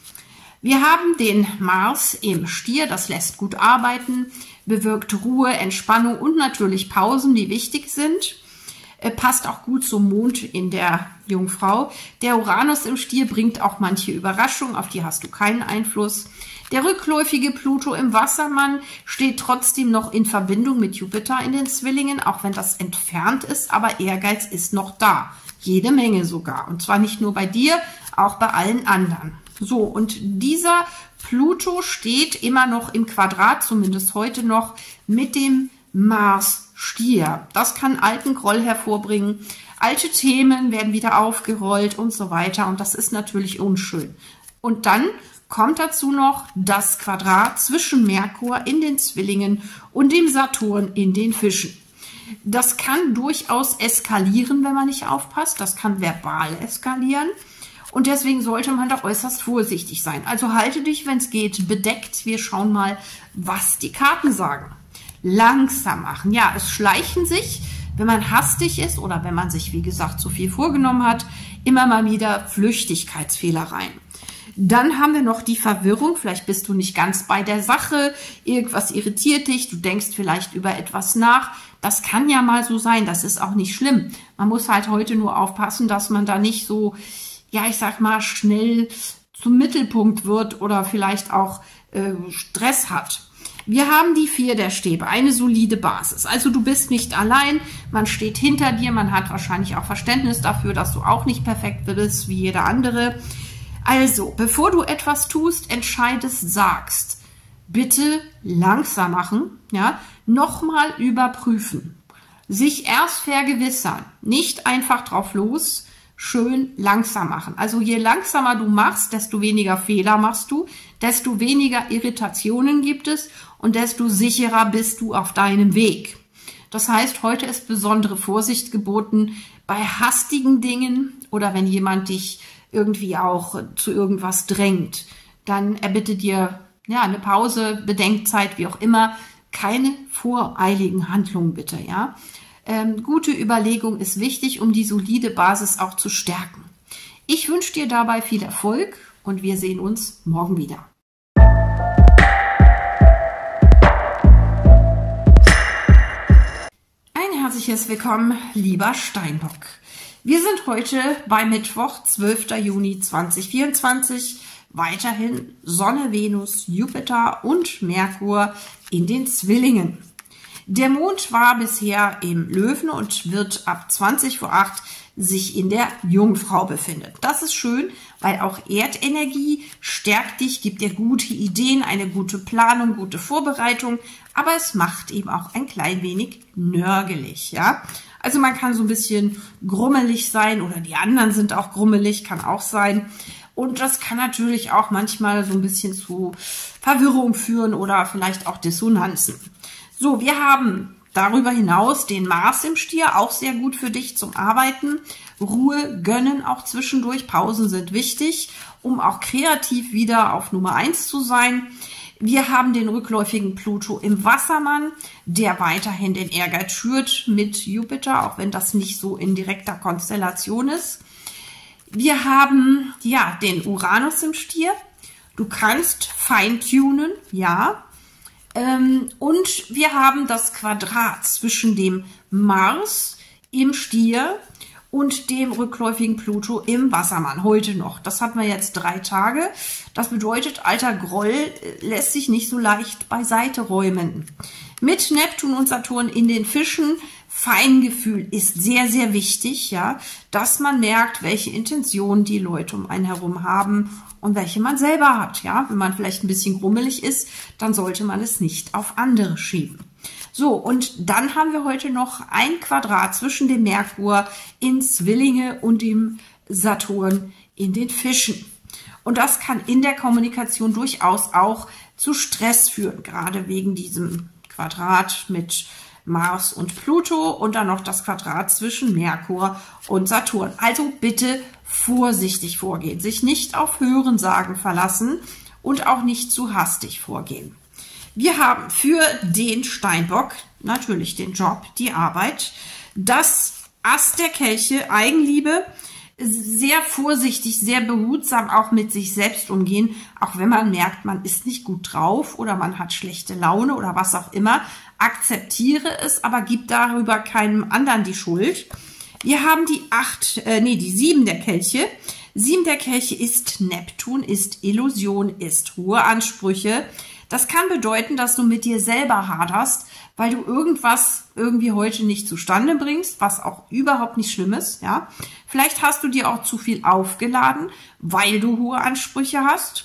Wir haben den Mars im Stier, das lässt gut arbeiten, bewirkt Ruhe, Entspannung und natürlich Pausen, die wichtig sind. Passt auch gut zum Mond in der Jungfrau. Der Uranus im Stier bringt auch manche Überraschungen, auf die hast du keinen Einfluss. Der rückläufige Pluto im Wassermann steht trotzdem noch in Verbindung mit Jupiter in den Zwillingen, auch wenn das entfernt ist, aber Ehrgeiz ist noch da. Jede Menge sogar. Und zwar nicht nur bei dir, auch bei allen anderen. So, und dieser Pluto steht immer noch im Quadrat, zumindest heute noch, mit dem Mars Stier. Das kann alten Groll hervorbringen. Alte Themen werden wieder aufgerollt und so weiter. Und das ist natürlich unschön. Und dann kommt dazu noch das Quadrat zwischen Merkur in den Zwillingen und dem Saturn in den Fischen. Das kann durchaus eskalieren, wenn man nicht aufpasst. Das kann verbal eskalieren. Und deswegen sollte man da äußerst vorsichtig sein. Also halte dich, wenn es geht, bedeckt. Wir schauen mal, was die Karten sagen. Langsam machen. Ja, es schleichen sich, wenn man hastig ist oder wenn man sich, wie gesagt, zu viel vorgenommen hat, immer mal wieder Flüchtigkeitsfehler rein. Dann haben wir noch die Verwirrung. Vielleicht bist du nicht ganz bei der Sache. Irgendwas irritiert dich. Du denkst vielleicht über etwas nach. Das kann ja mal so sein. Das ist auch nicht schlimm. Man muss halt heute nur aufpassen, dass man da nicht so, ja, ich sag mal, schnell zum Mittelpunkt wird oder vielleicht auch Stress hat. Wir haben die 4 der Stäbe, eine solide Basis. Also du bist nicht allein, man steht hinter dir, man hat wahrscheinlich auch Verständnis dafür, dass du auch nicht perfekt bist wie jeder andere. Also, bevor du etwas tust, entscheidest, sagst, bitte langsam machen, ja, nochmal überprüfen, sich erst vergewissern, nicht einfach drauf los, schön langsam machen. Also je langsamer du machst, desto weniger Fehler machst du, desto weniger Irritationen gibt es und desto sicherer bist du auf deinem Weg. Das heißt, heute ist besondere Vorsicht geboten bei hastigen Dingen oder wenn jemand dich irgendwie auch zu irgendwas drängt, dann erbitte dir ja eine Pause, Bedenkzeit, wie auch immer, keine voreiligen Handlungen bitte, ja. Gute Überlegung ist wichtig, um die solide Basis auch zu stärken. Ich wünsche dir dabei viel Erfolg und wir sehen uns morgen wieder. Ein herzliches Willkommen, lieber Steinbock. Wir sind heute bei Mittwoch, 12. Juni 2024. Weiterhin Sonne, Venus, Jupiter und Merkur in den Zwillingen. Der Mond war bisher im Löwen und wird ab 20 vor 8 sich in der Jungfrau befinden. Das ist schön, weil auch Erdenergie stärkt dich, gibt dir gute Ideen, eine gute Planung, gute Vorbereitung, aber es macht eben auch ein klein wenig nörgelig, ja. Also man kann so ein bisschen grummelig sein oder die anderen sind auch grummelig, kann auch sein. Und das kann natürlich auch manchmal so ein bisschen zu Verwirrung führen oder vielleicht auch Dissonanzen. So, wir haben darüber hinaus den Mars im Stier, auch sehr gut für dich zum Arbeiten. Ruhe gönnen auch zwischendurch, Pausen sind wichtig, um auch kreativ wieder auf Nummer 1 zu sein. Wir haben den rückläufigen Pluto im Wassermann, der weiterhin den Ehrgeiz schürt mit Jupiter, auch wenn das nicht so in direkter Konstellation ist. Wir haben ja den Uranus im Stier. Du kannst feintunen, ja. Und wir haben das Quadrat zwischen dem Mars im Stier und dem rückläufigen Pluto im Wassermann. Heute noch. Das hatten wir jetzt 3 Tage. Das bedeutet, alter Groll lässt sich nicht so leicht beiseite räumen. Mit Neptun und Saturn in den Fischen. Feingefühl ist sehr, sehr wichtig, ja, dass man merkt, welche Intentionen die Leute um einen herum haben und welche man selber hat, ja. Wenn man vielleicht ein bisschen grummelig ist, dann sollte man es nicht auf andere schieben. So, und dann haben wir heute noch ein Quadrat zwischen dem Merkur in Zwillinge und dem Saturn in den Fischen. Und das kann in der Kommunikation durchaus auch zu Stress führen, gerade wegen diesem Quadrat mit Mars und Pluto und dann noch das Quadrat zwischen Merkur und Saturn. Also bitte vorsichtig vorgehen, sich nicht auf Hörensagen verlassen und auch nicht zu hastig vorgehen. Wir haben für den Steinbock natürlich den Job, die Arbeit, das Ass der Kelche, Eigenliebe, sehr vorsichtig, sehr behutsam auch mit sich selbst umgehen, auch wenn man merkt, man ist nicht gut drauf oder man hat schlechte Laune oder was auch immer. Akzeptiere es, aber gib darüber keinem anderen die Schuld. Wir haben die 7 der Kelche. 7 der Kelche ist Neptun, ist Illusion, ist hohe Ansprüche. Das kann bedeuten, dass du mit dir selber haderst, weil du irgendwas irgendwie heute nicht zustande bringst, was auch überhaupt nicht schlimm ist, ja. Vielleicht hast du dir auch zu viel aufgeladen, weil du hohe Ansprüche hast.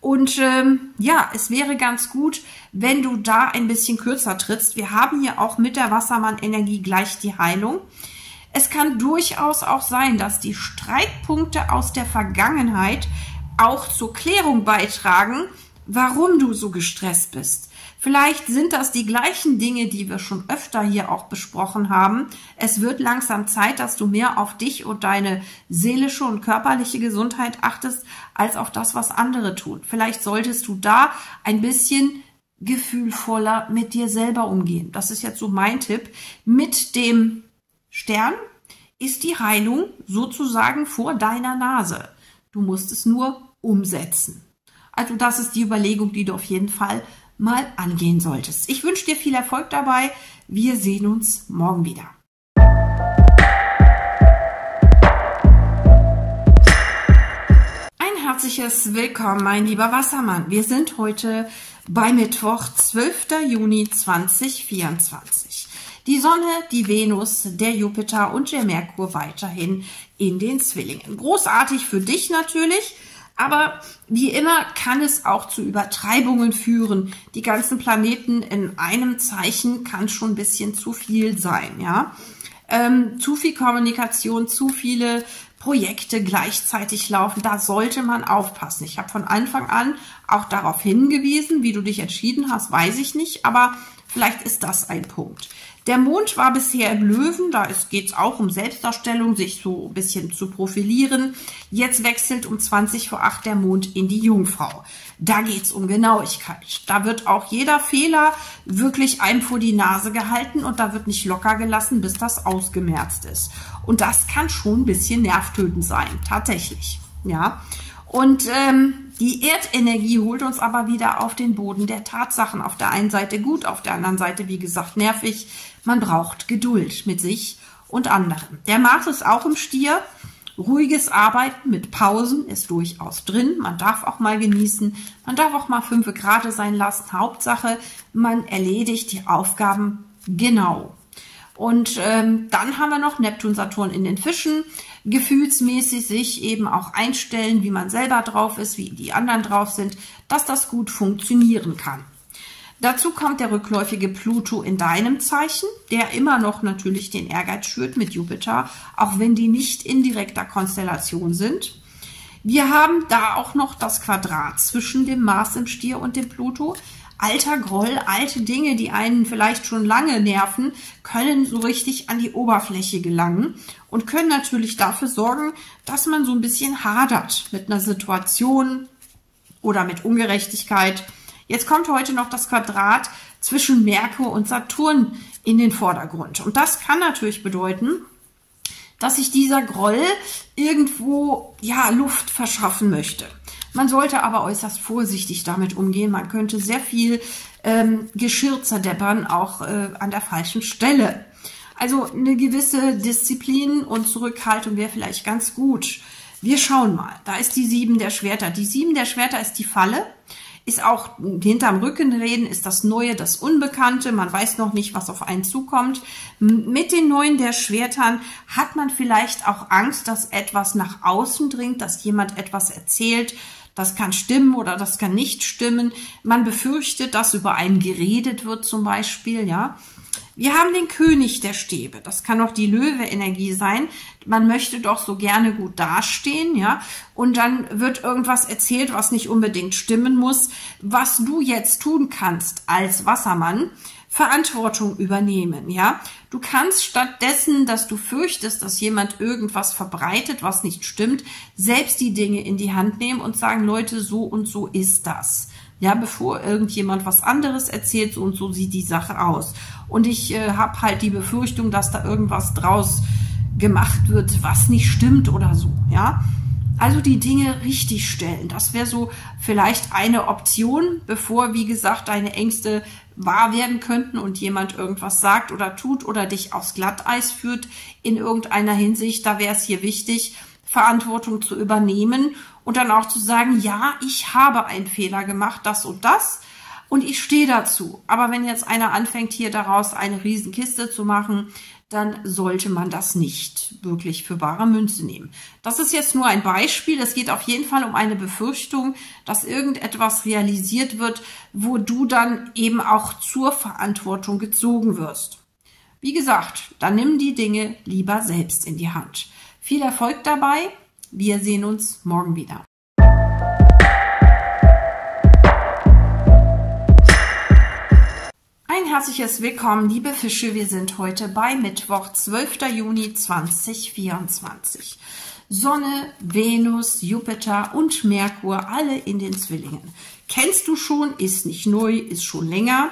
Und ja, es wäre ganz gut, wenn du da ein bisschen kürzer trittst. Wir haben hier auch mit der Wassermann-Energie gleich die Heilung. Es kann durchaus auch sein, dass die Streitpunkte aus der Vergangenheit auch zur Klärung beitragen, warum du so gestresst bist. Vielleicht sind das die gleichen Dinge, die wir schon öfter hier auch besprochen haben. Es wird langsam Zeit, dass du mehr auf dich und deine seelische und körperliche Gesundheit achtest, als auf das, was andere tun. Vielleicht solltest du da ein bisschen gefühlvoller mit dir selber umgehen. Das ist jetzt so mein Tipp. Mit dem Stern ist die Heilung sozusagen vor deiner Nase. Du musst es nur umsetzen. Also das ist die Überlegung, die du auf jeden Fall mal angehen solltest. Ich wünsche dir viel Erfolg dabei. Wir sehen uns morgen wieder. Ein herzliches Willkommen, mein lieber Wassermann. Wir sind heute bei Mittwoch, 12. Juni 2024. Die Sonne, die Venus, der Jupiter und der Merkur weiterhin in den Zwillingen. Großartig für dich natürlich. Aber wie immer kann es auch zu Übertreibungen führen. Die ganzen Planeten in einem Zeichen kann schon ein bisschen zu viel sein, ja. Zu viel Kommunikation, zu viele Projekte gleichzeitig laufen, da sollte man aufpassen. Ich habe von Anfang an auch darauf hingewiesen, wie du dich entschieden hast, weiß ich nicht, aber vielleicht ist das ein Punkt. Der Mond war bisher im Löwen, da geht es auch um Selbstdarstellung, sich so ein bisschen zu profilieren. Jetzt wechselt um 20:08 der Mond in die Jungfrau. Da geht es um Genauigkeit. Da wird auch jeder Fehler wirklich einem vor die Nase gehalten und da wird nicht locker gelassen, bis das ausgemerzt ist. Und das kann schon ein bisschen nervtötend sein, tatsächlich. Ja. Und die Erdenergie holt uns aber wieder auf den Boden der Tatsachen. Auf der einen Seite gut, auf der anderen Seite, wie gesagt, nervig. Man braucht Geduld mit sich und anderen. Der Mars ist auch im Stier. Ruhiges Arbeiten mit Pausen ist durchaus drin. Man darf auch mal genießen. Man darf auch mal 5 Grad sein lassen. Hauptsache, man erledigt die Aufgaben genau. Und dann haben wir noch Neptun, Saturn in den Fischen. Gefühlsmäßig sich eben auch einstellen, wie man selber drauf ist, wie die anderen drauf sind, dass das gut funktionieren kann. Dazu kommt der rückläufige Pluto in deinem Zeichen, der immer noch natürlich den Ehrgeiz schürt mit Jupiter, auch wenn die nicht in direkter Konstellation sind. Wir haben da auch noch das Quadrat zwischen dem Mars im Stier und dem Pluto. Alter Groll, alte Dinge, die einen vielleicht schon lange nerven, können so richtig an die Oberfläche gelangen und können natürlich dafür sorgen, dass man so ein bisschen hadert mit einer Situation oder mit Ungerechtigkeit. Jetzt kommt heute noch das Quadrat zwischen Merkur und Saturn in den Vordergrund. Und das kann natürlich bedeuten, dass sich dieser Groll irgendwo ja Luft verschaffen möchte. Man sollte aber äußerst vorsichtig damit umgehen. Man könnte sehr viel Geschirr zerdeppern, auch an der falschen Stelle. Also eine gewisse Disziplin und Zurückhaltung wäre vielleicht ganz gut. Wir schauen mal. Da ist die 7 der Schwerter. Die 7 der Schwerter ist die Falle. Ist auch hinterm Rücken reden, ist das Neue, das Unbekannte. Man weiß noch nicht, was auf einen zukommt. Mit den 9 der Schwertern hat man vielleicht auch Angst, dass etwas nach außen dringt, dass jemand etwas erzählt. Das kann stimmen oder das kann nicht stimmen. Man befürchtet, dass über einen geredet wird zum Beispiel, ja. Wir haben den König der Stäbe. Das kann auch die Löwe-Energie sein. Man möchte doch so gerne gut dastehen, ja. Und dann wird irgendwas erzählt, was nicht unbedingt stimmen muss. Was du jetzt tun kannst als Wassermann, Verantwortung übernehmen, ja. Du kannst stattdessen, dass du fürchtest, dass jemand irgendwas verbreitet, was nicht stimmt, selbst die Dinge in die Hand nehmen und sagen, Leute, so und so ist das. Ja, bevor irgendjemand was anderes erzählt, so und so sieht die Sache aus. Und ich habe halt die Befürchtung, dass da irgendwas draus gemacht wird, was nicht stimmt oder so, ja. Also die Dinge richtig stellen, das wäre so vielleicht eine Option, bevor, wie gesagt, deine Ängste wahr werden könnten und jemand irgendwas sagt oder tut oder dich aufs Glatteis führt in irgendeiner Hinsicht. Da wäre es hier wichtig, Verantwortung zu übernehmen und dann auch zu sagen, ja, ich habe einen Fehler gemacht, das und das, und ich stehe dazu. Aber wenn jetzt einer anfängt, hier daraus eine Riesenkiste zu machen, dann sollte man das nicht wirklich für bare Münze nehmen. Das ist jetzt nur ein Beispiel. Es geht auf jeden Fall um eine Befürchtung, dass irgendetwas realisiert wird, wo du dann eben auch zur Verantwortung gezogen wirst. Wie gesagt, dann nimm die Dinge lieber selbst in die Hand. Viel Erfolg dabei. Wir sehen uns morgen wieder. Ein herzliches Willkommen, liebe Fische. Wir sind heute bei Mittwoch, 12. Juni 2024. Sonne, Venus, Jupiter und Merkur, alle in den Zwillingen. Kennst du schon, ist nicht neu, ist schon länger,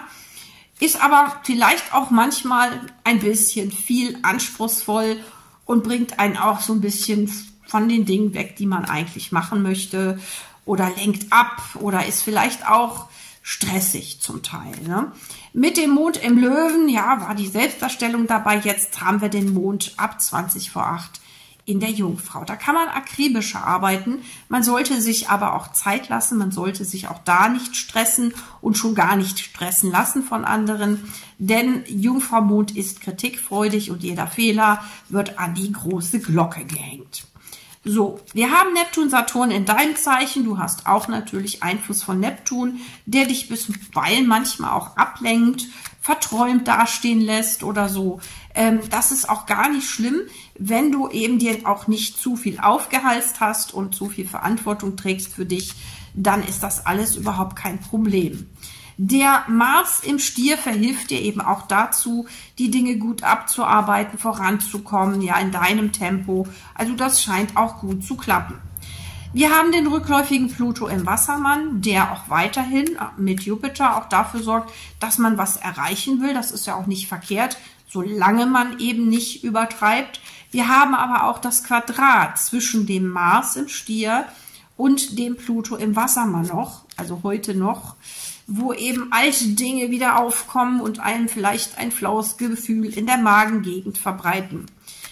ist aber vielleicht auch manchmal ein bisschen viel anspruchsvoll und bringt einen auch so ein bisschen von den Dingen weg, die man eigentlich machen möchte, oder lenkt ab oder ist vielleicht auch stressig zum Teil. Ne? Mit dem Mond im Löwen, ja, war die Selbstdarstellung dabei. Jetzt haben wir den Mond ab 20 vor 8 in der Jungfrau. Da kann man akribischer arbeiten. Man sollte sich aber auch Zeit lassen. Man sollte sich auch da nicht stressen und schon gar nicht stressen lassen von anderen. Denn Jungfrau-Mond ist kritikfreudig und jeder Fehler wird an die große Glocke gehängt. So, wir haben Neptun, Saturn in deinem Zeichen. Du hast auch natürlich Einfluss von Neptun, der dich bisweilen manchmal auch ablenkt, verträumt dastehen lässt oder so. Das ist auch gar nicht schlimm, wenn du eben dir auch nicht zu viel aufgehalst hast und zu viel Verantwortung trägst für dich, dann ist das alles überhaupt kein Problem. Der Mars im Stier verhilft dir eben auch dazu, die Dinge gut abzuarbeiten, voranzukommen, ja, in deinem Tempo. Also das scheint auch gut zu klappen. Wir haben den rückläufigen Pluto im Wassermann, der auch weiterhin mit Jupiter auch dafür sorgt, dass man was erreichen will. Das ist ja auch nicht verkehrt, solange man eben nicht übertreibt. Wir haben aber auch das Quadrat zwischen dem Mars im Stier und dem Pluto im Wassermann noch, also heute noch, wo eben alte Dinge wieder aufkommen und einem vielleicht ein flaues Gefühl in der Magengegend verbreiten.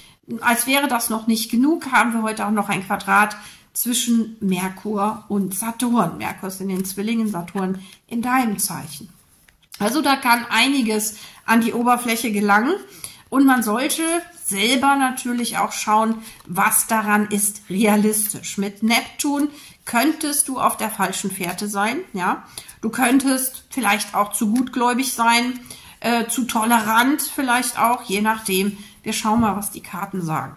Als wäre das noch nicht genug, haben wir heute auch noch ein Quadrat zwischen Merkur und Saturn. Merkur ist in den Zwillingen, Saturn in deinem Zeichen. Also da kann einiges an die Oberfläche gelangen und man sollte selber natürlich auch schauen, was daran ist realistisch. Mit Neptun könntest du auf der falschen Fährte sein, ja. Du könntest vielleicht auch zu gutgläubig sein, zu tolerant vielleicht auch, je nachdem. Wir schauen mal, was die Karten sagen.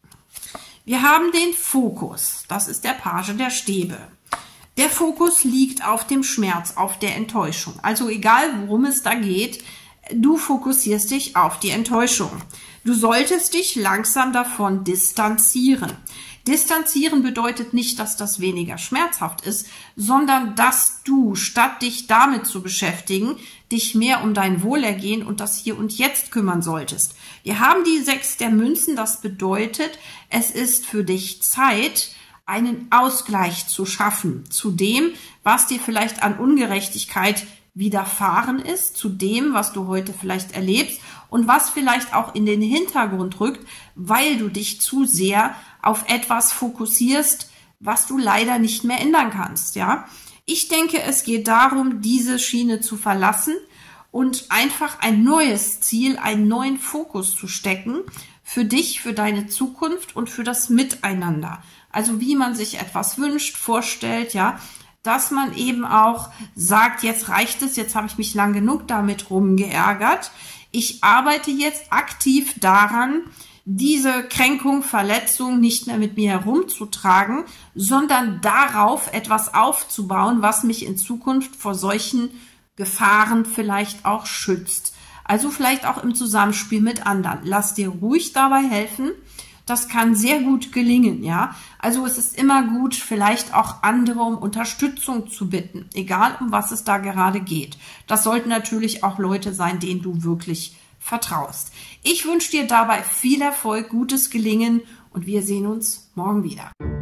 Wir haben den Fokus, das ist der Page der Stäbe. Der Fokus liegt auf dem Schmerz, auf der Enttäuschung. Also egal, worum es da geht, du fokussierst dich auf die Enttäuschung. Du solltest dich langsam davon distanzieren. Distanzieren bedeutet nicht, dass das weniger schmerzhaft ist, sondern dass du, statt dich damit zu beschäftigen, dich mehr um dein Wohlergehen und das Hier und Jetzt kümmern solltest. Wir haben die 6 der Münzen, das bedeutet, es ist für dich Zeit, einen Ausgleich zu schaffen zu dem, was dir vielleicht an Ungerechtigkeit widerfahren ist, zu dem, was du heute vielleicht erlebst und was vielleicht auch in den Hintergrund rückt, weil du dich zu sehr auf etwas fokussierst, was du leider nicht mehr ändern kannst, ja. Ich denke, es geht darum, diese Schiene zu verlassen und einfach ein neues Ziel, einen neuen Fokus zu stecken für dich, für deine Zukunft und für das Miteinander. Also wie man sich etwas wünscht, vorstellt, ja, dass man eben auch sagt, jetzt reicht es, jetzt habe ich mich lang genug damit rumgeärgert. Ich arbeite jetzt aktiv daran, diese Kränkung, Verletzung nicht mehr mit mir herumzutragen, sondern darauf etwas aufzubauen, was mich in Zukunft vor solchen Gefahren vielleicht auch schützt. Also vielleicht auch im Zusammenspiel mit anderen. Lass dir ruhig dabei helfen. Das kann sehr gut gelingen, ja. Also es ist immer gut, vielleicht auch andere um Unterstützung zu bitten, egal um was es da gerade geht. Das sollten natürlich auch Leute sein, denen du wirklich vertraust. Ich wünsche dir dabei viel Erfolg, gutes Gelingen und wir sehen uns morgen wieder.